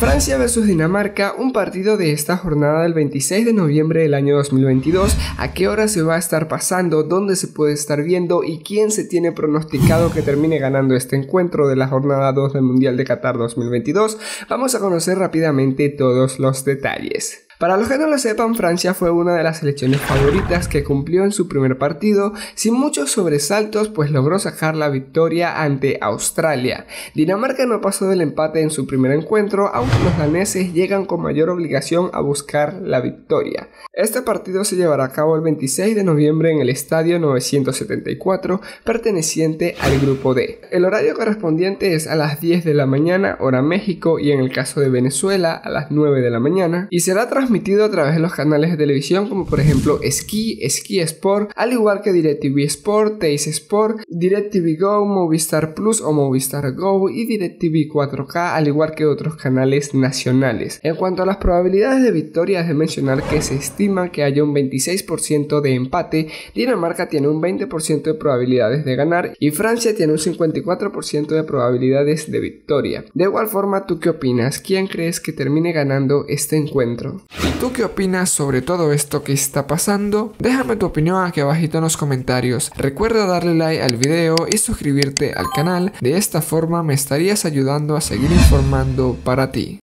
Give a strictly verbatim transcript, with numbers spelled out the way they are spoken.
Francia versus Dinamarca, un partido de esta jornada del veintiséis de noviembre del año dos mil veintidós. ¿A qué hora se va a estar pasando? ¿Dónde se puede estar viendo? ¿Y quién se tiene pronosticado que termine ganando este encuentro de la jornada dos del Mundial de Qatar dos mil veintidós? Vamos a conocer rápidamente todos los detalles. Para los que no lo sepan, Francia fue una de las selecciones favoritas que cumplió en su primer partido sin muchos sobresaltos, pues logró sacar la victoria ante Australia. Dinamarca no pasó del empate en su primer encuentro, aunque los daneses llegan con mayor obligación a buscar la victoria. Este partido se llevará a cabo el veintiséis de noviembre en el estadio novecientos setenta y cuatro, perteneciente al grupo D. El horario correspondiente es a las diez de la mañana, hora México, y en el caso de Venezuela a las nueve de la mañana, y será transmitido a través de los canales de televisión como por ejemplo Sky, Sky Sport, al igual que DirecTV Sport, Teis Sport, DirecTV Go, Movistar Plus o Movistar Go y DirecTV cuatro K, al igual que otros canales nacionales. En cuanto a las probabilidades de victoria, es de mencionar que se estima que haya un veintiséis por ciento de empate, Dinamarca tiene un veinte por ciento de probabilidades de ganar y Francia tiene un cincuenta y cuatro por ciento de probabilidades de victoria. De igual forma, ¿tú qué opinas? ¿Quién crees que termine ganando este encuentro? ¿Y tú qué opinas sobre todo esto que está pasando? Déjame tu opinión aquí abajito en los comentarios. Recuerda darle like al video y suscribirte al canal. De esta forma me estarías ayudando a seguir informando para ti.